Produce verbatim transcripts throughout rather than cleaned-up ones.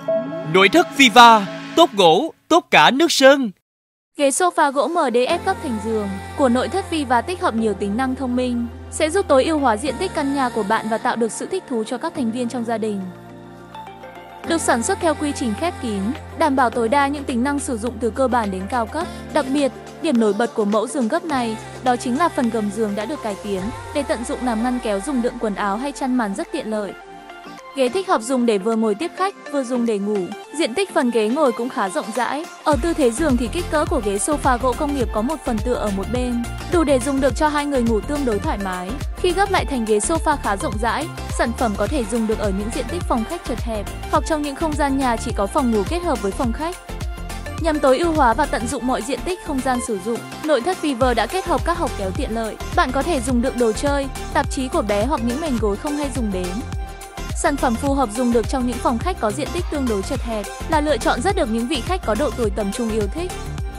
Nội thất Viva, tốt gỗ, tốt cả nước sơn. Ghế sofa gỗ em đê ép cấp thành giường của nội thất Viva tích hợp nhiều tính năng thông minh, sẽ giúp tối ưu hóa diện tích căn nhà của bạn và tạo được sự thích thú cho các thành viên trong gia đình. Được sản xuất theo quy trình khép kín, đảm bảo tối đa những tính năng sử dụng từ cơ bản đến cao cấp. Đặc biệt, điểm nổi bật của mẫu giường gấp này đó chính là phần gầm giường đã được cải tiến để tận dụng làm ngăn kéo dùng đựng quần áo hay chăn màn rất tiện lợi. Ghế thích hợp dùng để vừa ngồi tiếp khách, vừa dùng để ngủ. Diện tích phần ghế ngồi cũng khá rộng rãi. Ở tư thế giường thì kích cỡ của ghế sofa gỗ công nghiệp có một phần tựa ở một bên, đủ để dùng được cho hai người ngủ tương đối thoải mái. Khi gấp lại thành ghế sofa khá rộng rãi, sản phẩm có thể dùng được ở những diện tích phòng khách chật hẹp hoặc trong những không gian nhà chỉ có phòng ngủ kết hợp với phòng khách. Nhằm tối ưu hóa và tận dụng mọi diện tích không gian sử dụng, nội thất Viva đã kết hợp các hộc kéo tiện lợi. Bạn có thể dùng đựng đồ chơi, tạp chí của bé hoặc những mền gối không hay dùng đến. Sản phẩm phù hợp dùng được trong những phòng khách có diện tích tương đối chật hẹp, là lựa chọn rất được những vị khách có độ tuổi tầm trung yêu thích.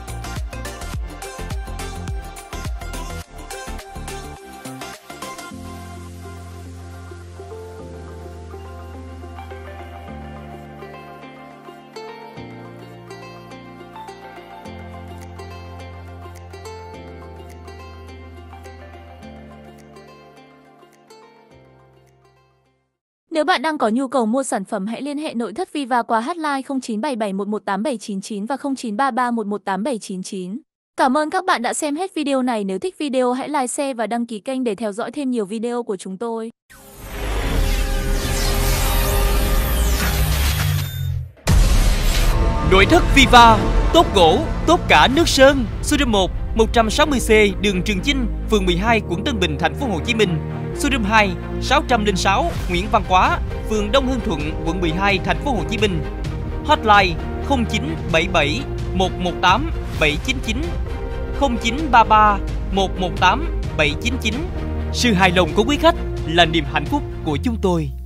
Nếu bạn đang có nhu cầu mua sản phẩm, hãy liên hệ nội thất Viva qua hotline không chín bảy bảy một một tám bảy chín chín và không chín ba ba một một tám bảy chín chín. Cảm ơn các bạn đã xem hết video này. Nếu thích video hãy like, share và đăng ký kênh để theo dõi thêm nhiều video của chúng tôi. Nội thất Viva, tốt gỗ, tốt cả nước sơn. Số một, một trăm sáu mươi C, đường Trường Chinh, phường mười hai, quận Tân Bình, thành phố Hồ Chí Minh. Số hai, sáu không sáu, Nguyễn Văn Quá, phường Đông Hưng Thuận, quận mười hai, thành phố Hồ Chí Minh. Hotline không chín bảy bảy một một tám bảy chín chín, không chín ba ba một một tám bảy chín chín. Sự hài lòng của quý khách là niềm hạnh phúc của chúng tôi.